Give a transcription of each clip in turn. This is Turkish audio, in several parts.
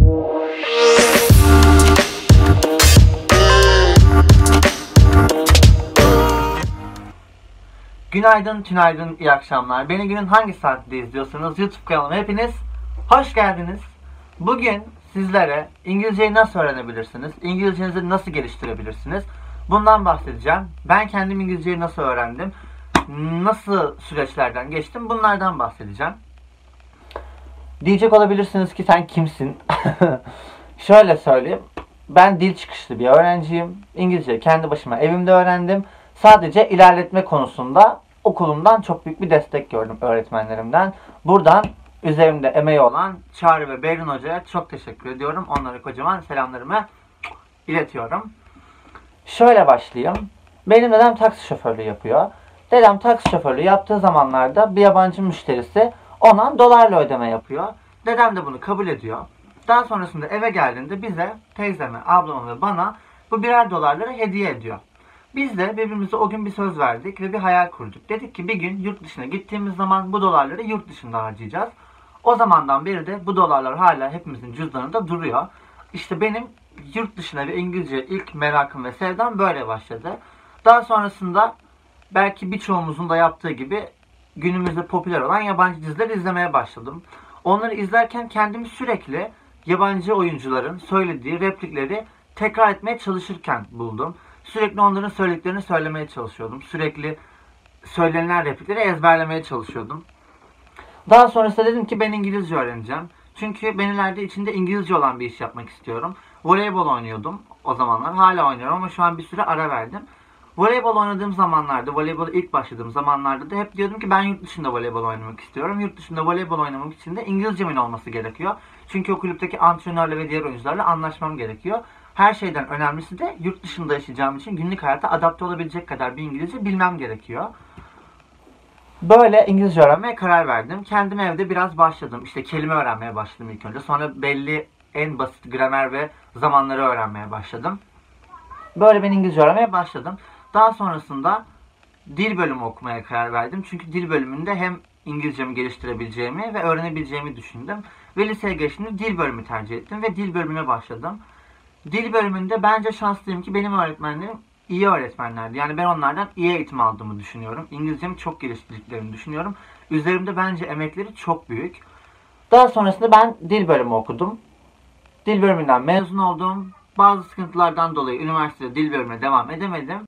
Günaydın, tünaydın, iyi akşamlar. Beni günün hangi saatte izliyorsanız YouTube kanalıma hepiniz hoş geldiniz. Bugün sizlere İngilizceyi nasıl öğrenebilirsiniz, İngilizcenizi nasıl geliştirebilirsiniz bundan bahsedeceğim. Ben kendim İngilizceyi nasıl öğrendim, nasıl süreçlerden geçtim bunlardan bahsedeceğim. Diyecek olabilirsiniz ki sen kimsin? Şöyle söyleyeyim. Ben dil çıkışlı bir öğrenciyim. İngilizceyi kendi başıma evimde öğrendim. Sadece ilerletme konusunda okulumdan çok büyük bir destek gördüm, öğretmenlerimden. Buradan üzerimde emeği olan Çağrı ve Berin Hoca'ya çok teşekkür ediyorum. Onlara kocaman selamlarımı iletiyorum. Şöyle başlayayım. Benim dedem taksi şoförlüğü yapıyor. Dedem taksi şoförlüğü yaptığı zamanlarda bir yabancı müşterisi ona dolarla ödeme yapıyor. Dedem de bunu kabul ediyor. Daha sonrasında eve geldiğinde bize, teyzeme, ablama ve bana bu birer dolarları hediye ediyor. Biz de birbirimize o gün bir söz verdik ve bir hayal kurduk. Dedik ki bir gün yurt dışına gittiğimiz zaman bu dolarları yurt dışında harcayacağız. O zamandan beri de bu dolarlar hala hepimizin cüzdanında duruyor. İşte benim yurt dışına ve İngilizce ilk merakım ve sevdam böyle başladı. Daha sonrasında belki birçoğumuzun da yaptığı gibi günümüzde popüler olan yabancı diziler izlemeye başladım. Onları izlerken kendimi sürekli yabancı oyuncuların söylediği replikleri tekrar etmeye çalışırken buldum. Sürekli onların söylediklerini söylemeye çalışıyordum. Sürekli söylenilen replikleri ezberlemeye çalışıyordum. Daha sonrasında dedim ki ben İngilizce öğreneceğim. Çünkü ben ileride içinde İngilizce olan bir iş yapmak istiyorum. Voleybol oynuyordum o zamanlar. Hala oynuyorum ama şu an bir süre ara verdim. Voleybol oynadığım zamanlarda, voleybola ilk başladığım zamanlarda da hep diyordum ki ben yurt dışında voleybol oynamak istiyorum. Yurt dışında voleybol oynamak için de İngilizcemin olması gerekiyor. Çünkü o kulüpteki antrenörle ve diğer oyuncularla anlaşmam gerekiyor. Her şeyden önemlisi de yurt dışında yaşayacağım için günlük hayata adapte olabilecek kadar bir İngilizce bilmem gerekiyor. Böyle İngilizce öğrenmeye karar verdim. Kendim evde biraz başladım. İşte kelime öğrenmeye başladım ilk önce. Sonra belli en basit gramer ve zamanları öğrenmeye başladım. Böyle ben İngilizce öğrenmeye başladım. Daha sonrasında dil bölümü okumaya karar verdim. Çünkü dil bölümünde hem İngilizcemi geliştirebileceğimi ve öğrenebileceğimi düşündüm. Ve liseye geçtiğimde dil bölümü tercih ettim ve dil bölümüne başladım. Dil bölümünde bence şanslıyım ki benim öğretmenlerim iyi öğretmenlerdi. Yani ben onlardan iyi eğitim aldığımı düşünüyorum. İngilizcemi çok geliştirdiklerini düşünüyorum. Üzerimde bence emekleri çok büyük. Daha sonrasında ben dil bölümü okudum. Dil bölümünden mezun oldum. Bazı sıkıntılardan dolayı üniversitede dil bölümüne devam edemedim.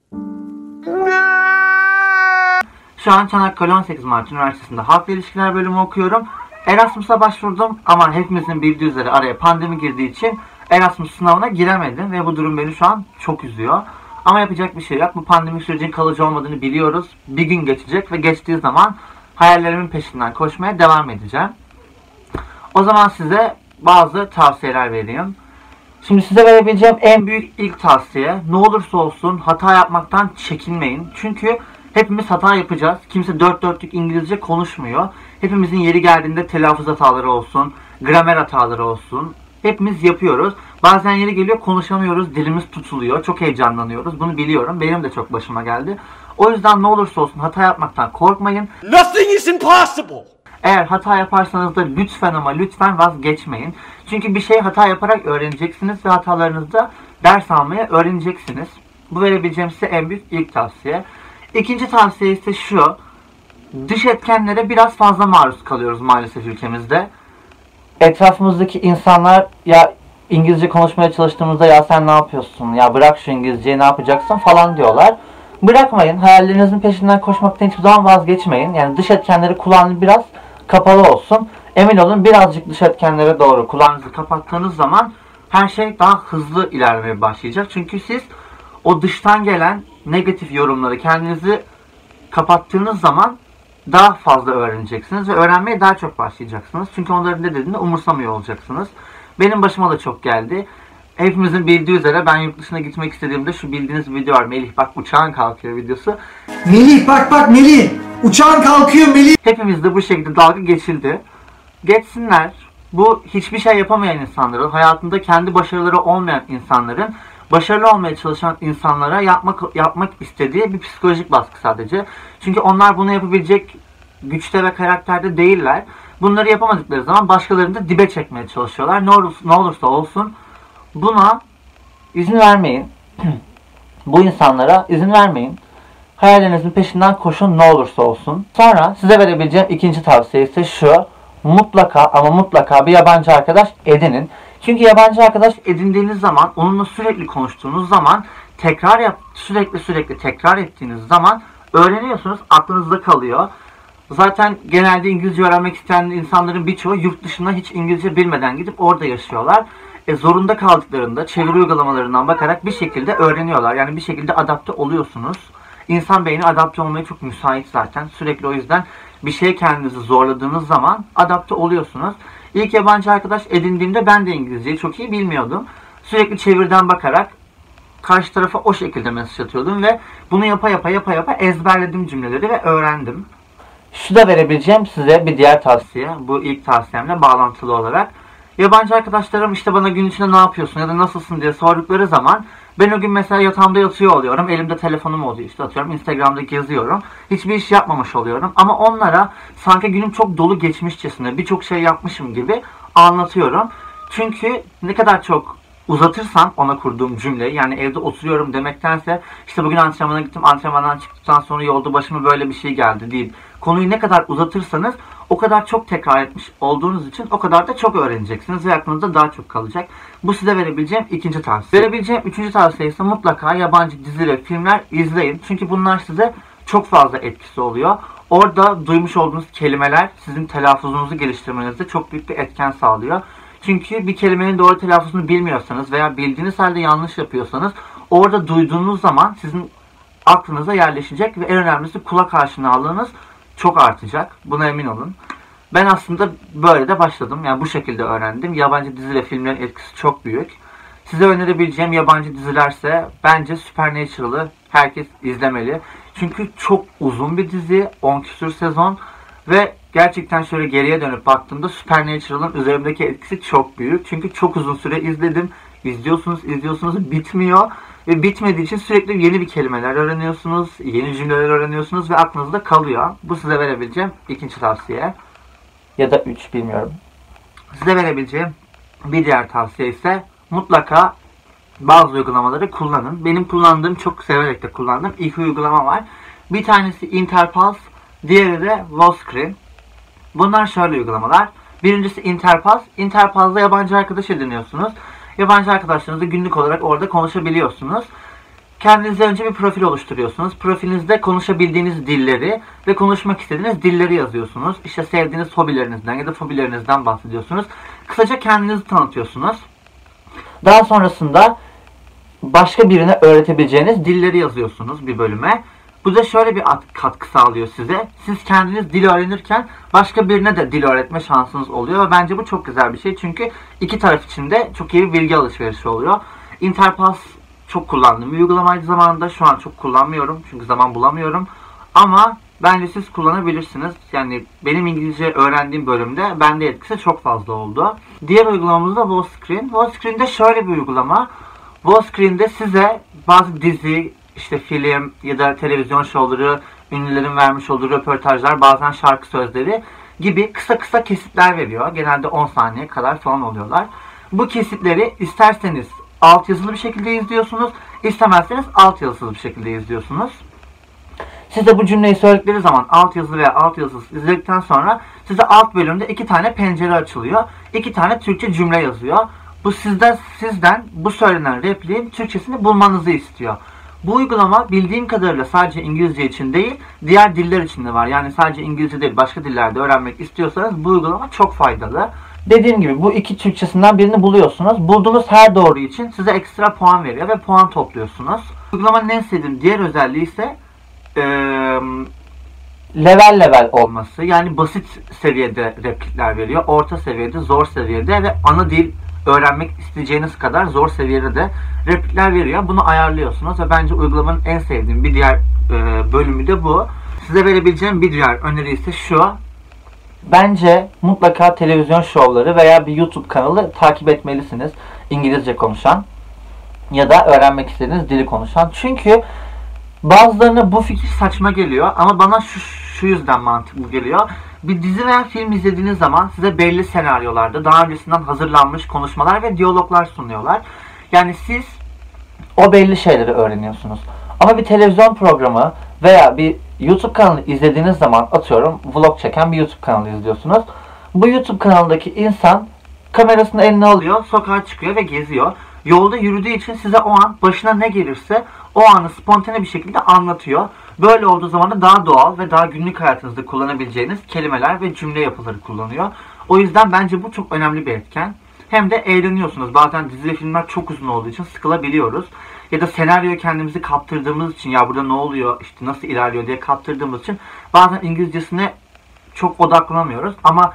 Şu an Çanakkale 18 Mart Üniversitesi'nde Halk İlişkiler bölümü okuyorum. Erasmus'a başvurdum ama hepimizin bildiği üzere araya pandemi girdiği için Erasmus sınavına giremedim ve bu durum beni şu an çok üzüyor. Ama yapacak bir şey yok. Bu pandemi sürecinin kalıcı olmadığını biliyoruz. Bir gün geçecek ve geçtiği zaman hayallerimin peşinden koşmaya devam edeceğim. O zaman size bazı tavsiyeler vereyim. Şimdi size verebileceğim en büyük ilk tavsiye, ne olursa olsun hata yapmaktan çekinmeyin. Çünkü hepimiz hata yapacağız. Kimse dört dörtlük İngilizce konuşmuyor. Hepimizin yeri geldiğinde telaffuz hataları olsun, gramer hataları olsun. Hepimiz yapıyoruz. Bazen yeri geliyor konuşamıyoruz, dilimiz tutuluyor, çok heyecanlanıyoruz. Bunu biliyorum. Benim de çok başıma geldi. O yüzden ne olursa olsun hata yapmaktan korkmayın. Nothing is impossible. Eğer hata yaparsanız da lütfen ama lütfen vazgeçmeyin. Çünkü bir şey hata yaparak öğreneceksiniz ve hatalarınızda ders almaya öğreneceksiniz. Bu verebileceğim size en büyük ilk tavsiye. İkinci tavsiye ise şu. Dış etkenlere biraz fazla maruz kalıyoruz maalesef ülkemizde. Etrafımızdaki insanlar ya İngilizce konuşmaya çalıştığımızda ya sen ne yapıyorsun, ya bırak şu İngilizceyi ne yapacaksın falan diyorlar. Bırakmayın, hayallerinizin peşinden koşmaktan hiçbir zaman vazgeçmeyin. Yani dış etkenleri kulağınız biraz kapalı olsun. Emin olun birazcık dış etkenlere doğru kulağınızı kapattığınız zaman her şey daha hızlı ilerlemeye başlayacak. Çünkü siz o dıştan gelen negatif yorumları kendinizi kapattığınız zaman daha fazla öğreneceksiniz ve öğrenmeye daha çok başlayacaksınız. Çünkü onların ne dediğini umursamıyor olacaksınız. Benim başıma da çok geldi. Hepimizin bildiği üzere ben yurt dışına gitmek istediğimde şu bildiğiniz video var. Melih bak uçağın kalkıyor videosu. Melih bak Melih. Uçağın kalkıyor Melih. Hepimiz de bu şekilde dalga geçildi. Geçsinler. Bu hiçbir şey yapamayan insanların, hayatında kendi başarıları olmayan insanların, başarılı olmaya çalışan insanlara yapmak istediği bir psikolojik baskı sadece. Çünkü onlar bunu yapabilecek güçte ve karakterde değiller. Bunları yapamadıkları zaman başkalarını da dibe çekmeye çalışıyorlar. Ne olursa olsun buna izin vermeyin. Bu insanlara izin vermeyin. Hayallerinizin peşinden koşun ne olursa olsun. Sonra size verebileceğim ikinci tavsiye ise şu. Mutlaka ama mutlaka bir yabancı arkadaş edinin. Çünkü yabancı arkadaş edindiğiniz zaman, onunla sürekli konuştuğunuz zaman, sürekli tekrar ettiğiniz zaman öğreniyorsunuz, aklınızda kalıyor. Zaten genelde İngilizce öğrenmek isteyen insanların birçoğu yurt dışına hiç İngilizce bilmeden gidip orada yaşıyorlar. Zorunda kaldıklarında çeviri uygulamalarından bakarak bir şekilde öğreniyorlar. Yani bir şekilde adapte oluyorsunuz. İnsan beyni adapte olmaya çok müsait zaten. Sürekli o yüzden bir şeye kendinizi zorladığınız zaman adapte oluyorsunuz. İlk yabancı arkadaş edindiğimde ben de İngilizceyi çok iyi bilmiyordum. Sürekli çeviriden bakarak karşı tarafa o şekilde mesaj atıyordum ve bunu yapa ezberledim cümleleri ve öğrendim. Şu da verebileceğim size bir diğer tavsiye. Bu ilk tavsiyemle bağlantılı olarak. Yabancı arkadaşlarım işte bana gün içinde ne yapıyorsun ya da nasılsın diye sordukları zaman ben o gün mesela yatağımda yatıyor oluyorum. Elimde telefonum oluyor, işte atıyorum Instagram'da geziyorum. Hiçbir iş yapmamış oluyorum. Ama onlara sanki günüm çok dolu geçmişçesine birçok şey yapmışım gibi anlatıyorum. Çünkü ne kadar çok uzatırsam ona kurduğum cümleyi, yani evde oturuyorum demektense işte bugün antrenmana gittim, antrenmandan çıktıktan sonra yolda başıma böyle bir şey geldi deyip konuyu ne kadar uzatırsanız o kadar çok tekrar etmiş olduğunuz için o kadar da çok öğreneceksiniz ve aklınızda daha çok kalacak. Bu size verebileceğim ikinci tavsiye. Verebileceğim üçüncü tavsiye ise mutlaka yabancı dizi ve filmler izleyin. Çünkü bunlar size çok fazla etkisi oluyor. Orada duymuş olduğunuz kelimeler sizin telaffuzunuzu geliştirmenizde çok büyük bir etken sağlıyor. Çünkü bir kelimenin doğru telaffuzunu bilmiyorsanız veya bildiğiniz halde yanlış yapıyorsanız orada duyduğunuz zaman sizin aklınıza yerleşecek ve en önemlisi kulak aşinalığınız çok artacak. Buna emin olun. Ben aslında böyle de başladım. Yani bu şekilde öğrendim. Yabancı dizi ve filmlerin etkisi çok büyük. Size önerebileceğim yabancı dizilerse bence Supernatural'ı herkes izlemeli. Çünkü çok uzun bir dizi. 10 küsur sezon. Ve gerçekten şöyle geriye dönüp baktığımda Supernatural'ın üzerimdeki etkisi çok büyük. Çünkü çok uzun süre izledim. İzliyorsunuz bitmiyor. Ve bitmediği için sürekli yeni bir kelimeler öğreniyorsunuz, yeni cümleler öğreniyorsunuz ve aklınızda kalıyor. Bu size verebileceğim ikinci tavsiye. Ya da 3 bilmiyorum. Size verebileceğim bir diğer tavsiye ise mutlaka bazı uygulamaları kullanın. Benim kullandığım, çok severek de kullandığım iki uygulama var. Bir tanesi Interpulse, diğeri de Wallscreen. Bunlar şöyle uygulamalar. Birincisi Interpulse. Interpulse'da yabancı arkadaş ediniyorsunuz. Yabancı arkadaşlarınızla günlük olarak orada konuşabiliyorsunuz. Kendinize önce bir profil oluşturuyorsunuz. Profilinizde konuşabildiğiniz dilleri ve konuşmak istediğiniz dilleri yazıyorsunuz. İşte sevdiğiniz hobilerinizden ya da fobilerinizden bahsediyorsunuz. Kısaca kendinizi tanıtıyorsunuz. Daha sonrasında başka birine öğretebileceğiniz dilleri yazıyorsunuz bir bölüme. Bu da şöyle bir katkı sağlıyor size. Siz kendiniz dil öğrenirken başka birine de dil öğretme şansınız oluyor. Ve bence bu çok güzel bir şey. Çünkü iki taraf için de çok iyi bir bilgi alışverişi oluyor. Interpulse çok kullandığım bir uygulamaydı zamanında. Şu an çok kullanmıyorum. Çünkü zaman bulamıyorum. Ama bence siz kullanabilirsiniz. Yani benim İngilizce öğrendiğim bölümde bende etkisi çok fazla oldu. Diğer uygulamamız da Wallscreen. Wallscreen'de şöyle bir uygulama. Wallscreen'de size bazı dizi, işte film ya da televizyon şovları, ünlülerin vermiş olduğu röportajlar, bazen şarkı sözleri gibi kısa kesitler veriyor. Genelde 10 saniye kadar falan oluyorlar. Bu kesitleri isterseniz altyazılı bir şekilde izliyorsunuz, istemezseniz altyazısız bir şekilde izliyorsunuz. Size bu cümleyi söyledikleri zaman altyazılı veya altyazısız izledikten sonra size alt bölümde 2 tane pencere açılıyor. 2 tane Türkçe cümle yazıyor. Bu sizden bu söylenen repliğin Türkçesini bulmanızı istiyor. Bu uygulama bildiğim kadarıyla sadece İngilizce için değil, diğer diller için de var. Yani sadece İngilizce değil, başka dillerde öğrenmek istiyorsanız bu uygulama çok faydalı. Dediğim gibi bu iki Türkçesinden birini buluyorsunuz. Bulduğunuz her doğru için size ekstra puan veriyor ve puan topluyorsunuz. Uygulamanın en sevdiğim diğer özelliği ise level olması. Yani basit seviyede replikler veriyor, orta seviyede, zor seviyede ve ana dil öğrenmek isteyeceğiniz kadar zor seviyede de replikler veriyor. Bunu ayarlıyorsunuz ve bence uygulamanın en sevdiğim bir diğer bölümü de bu. Size verebileceğim bir diğer öneri ise şu. Bence mutlaka televizyon şovları veya bir YouTube kanalı takip etmelisiniz. İngilizce konuşan ya da öğrenmek istediğiniz dili konuşan. Çünkü bazılarına bu fikir saçma geliyor ama bana şu yüzden mantıklı geliyor. Bir dizi veya film izlediğiniz zaman size belli senaryolarda daha öncesinden hazırlanmış konuşmalar ve diyaloglar sunuyorlar. Yani siz o belli şeyleri öğreniyorsunuz. Ama bir televizyon programı veya bir YouTube kanalı izlediğiniz zaman, atıyorum vlog çeken bir YouTube kanalı izliyorsunuz. Bu YouTube kanalındaki insan kamerasını eline alıyor, sokağa çıkıyor ve geziyor. Yolda yürüdüğü için size o an başına ne gelirse o anı spontane bir şekilde anlatıyor. Böyle olduğu zaman da daha doğal ve daha günlük hayatınızda kullanabileceğiniz kelimeler ve cümle yapıları kullanıyor. O yüzden bence bu çok önemli bir etken. Hem de eğleniyorsunuz. Bazen dizi ve filmler çok uzun olduğu için sıkılabiliyoruz. Ya da senaryoya kendimizi kaptırdığımız için, ya burada ne oluyor, işte nasıl ilerliyor diye kaptırdığımız için bazen İngilizcesine çok odaklanamıyoruz. Ama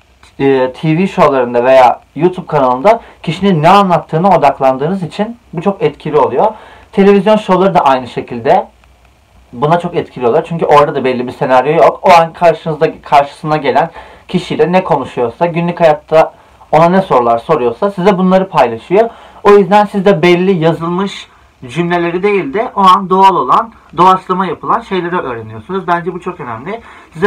TV şovlarında veya YouTube kanalında kişinin ne anlattığına odaklandığınız için bu çok etkili oluyor. Televizyon şovları da aynı şekilde buna çok etkili oluyor. Çünkü orada da belli bir senaryo yok. O an karşısına gelen kişiyle ne konuşuyorsa, günlük hayatta ona ne sorular soruyorsa size bunları paylaşıyor. O yüzden siz de belli yazılmış cümleleri değil de o an doğal olan, doğaçlama yapılan şeyleri öğreniyorsunuz. Bence bu çok önemli. Size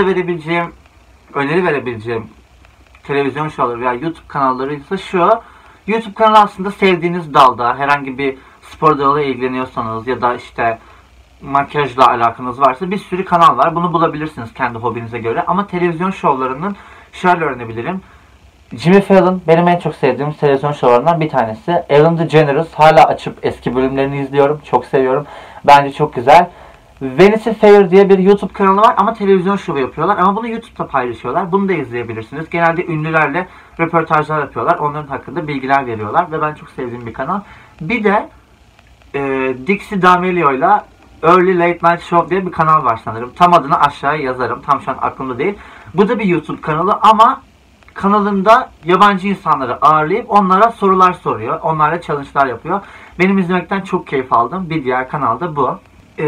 öneri verebileceğim televizyon şovları veya YouTube kanalları ise şu. YouTube kanalı aslında sevdiğiniz dalda, herhangi bir spor dalıyla ilgileniyorsanız ya da işte makyajla alakanız varsa bir sürü kanal var. Bunu bulabilirsiniz kendi hobinize göre. Ama televizyon şovlarının şöyle öğrenebilirim. Jimmy Fallon benim en çok sevdiğim televizyon şovlarından bir tanesi. Ellen DeGeneres, hala açıp eski bölümlerini izliyorum. Çok seviyorum. Bence çok güzel. Vanity Fair diye bir YouTube kanalı var ama televizyon şovu yapıyorlar. Ama bunu YouTube'da paylaşıyorlar. Bunu da izleyebilirsiniz. Genelde ünlülerle röportajlar yapıyorlar. Onların hakkında bilgiler veriyorlar. Ve ben çok sevdiğim bir kanal. Bir de Dixie D'Amelio ile Early Late Night Show diye bir kanal var sanırım. Tam adını aşağıya yazarım. Tam şu an aklımda değil. Bu da bir YouTube kanalı ama kanalında yabancı insanları ağırlayıp onlara sorular soruyor. Onlarla challenge'lar yapıyor. Benim izlemekten çok keyif aldım. Bir diğer kanalda bu.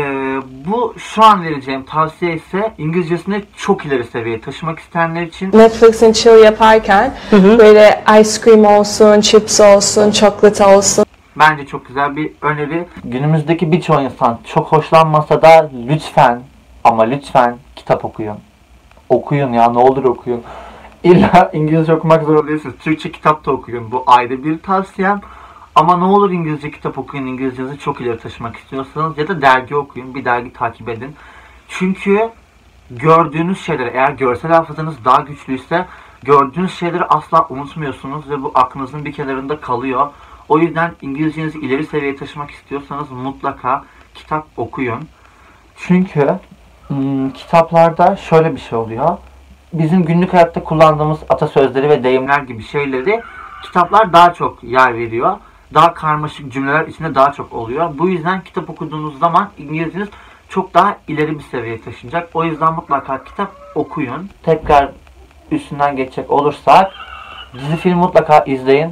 Bu şu an vereceğim tavsiye ise İngilizcesini çok ileri seviyeye taşımak isteyenler için. Netflix'in chill yaparken böyle ice cream olsun, chips olsun, chocolate olsun. Bence çok güzel bir öneri. Günümüzdeki birçok insan çok hoşlanmasa da lütfen ama lütfen kitap okuyun. Okuyun ya, ne olur okuyun. İlla İngilizce okumak zorunda değilsiniz. Türkçe kitap da okuyun. Bu ayrı bir tavsiyem. Ama ne olur İngilizce kitap okuyun. İngilizcenizi çok ileri taşımak istiyorsanız. Ya da dergi okuyun. Bir dergi takip edin. Çünkü gördüğünüz şeyleri, eğer görsel hafızanız daha güçlüyse gördüğünüz şeyleri asla unutmuyorsunuz ve bu aklınızın bir kenarında kalıyor. O yüzden İngilizcenizi ileri seviyeye taşımak istiyorsanız mutlaka kitap okuyun. Çünkü kitaplarda şöyle bir şey oluyor. Bizim günlük hayatta kullandığımız atasözleri ve deyimler gibi şeyleri kitaplar daha çok yer veriyor. Daha karmaşık cümleler içinde daha çok oluyor. Bu yüzden kitap okuduğunuz zaman İngilizceniz çok daha ileri bir seviyeye taşınacak. O yüzden mutlaka kitap okuyun. Tekrar üstünden geçecek olursak dizi film mutlaka izleyin.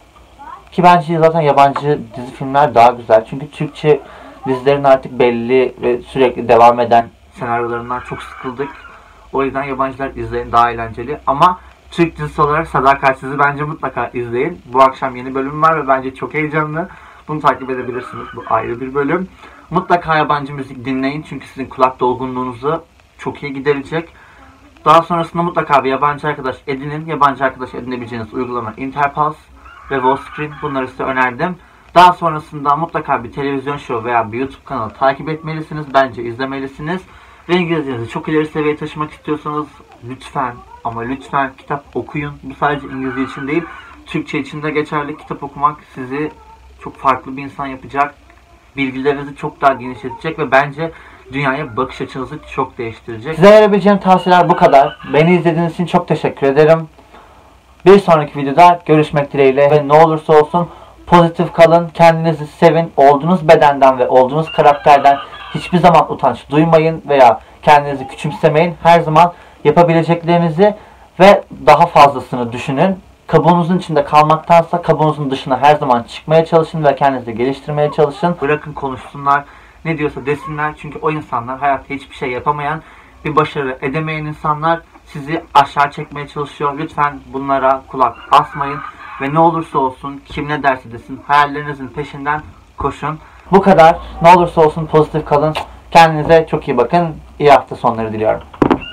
Ki bence zaten yabancı dizi filmler daha güzel. Çünkü Türkçe dizilerin artık belli ve sürekli devam eden senaryolarından çok sıkıldık. O yüzden yabancılar izleyin, daha eğlenceli. Ama Türk dizisi olarak Sadakatsiz'i bence mutlaka izleyin. Bu akşam yeni bölüm var ve bence çok heyecanlı. Bunu takip edebilirsiniz. Bu ayrı bir bölüm. Mutlaka yabancı müzik dinleyin. Çünkü sizin kulak dolgunluğunuzu çok iyi giderecek. Daha sonrasında mutlaka bir yabancı arkadaş edinin. Yabancı arkadaş edinebileceğiniz uygulama Interpulse ve Wallscreen. Bunları size önerdim. Daha sonrasında mutlaka bir televizyon show veya bir YouTube kanalı takip etmelisiniz. Bence izlemelisiniz. Ve İngilizcenizi çok ileri seviyeye taşımak istiyorsanız lütfen ama lütfen kitap okuyun. Bu sadece İngilizce için değil, Türkçe için de geçerli. Kitap okumak sizi çok farklı bir insan yapacak. Bilgilerinizi çok daha genişletecek ve bence dünyaya bakış açınızı çok değiştirecek. Size verebileceğim tavsiyeler bu kadar. Beni izlediğiniz için çok teşekkür ederim. Bir sonraki videoda görüşmek dileğiyle ve ne olursa olsun pozitif kalın, kendinizi sevin, olduğunuz bedenden ve olduğunuz karakterden hiçbir zaman utanç duymayın veya kendinizi küçümsemeyin. Her zaman yapabileceklerinizi ve daha fazlasını düşünün. Kabuğunuzun içinde kalmaktansa kabuğunuzun dışına her zaman çıkmaya çalışın ve kendinizi geliştirmeye çalışın. Bırakın konuşsunlar, ne diyorsa desinler. Çünkü o insanlar hayatta hiçbir şey yapamayan, bir başarı edemeyen insanlar, sizi aşağı çekmeye çalışıyor. Lütfen bunlara kulak asmayın ve ne olursa olsun, kim ne derse desin, hayallerinizin peşinden koşun. Bu kadar. Ne olursa olsun pozitif kalın. Kendinize çok iyi bakın. İyi hafta sonları diliyorum.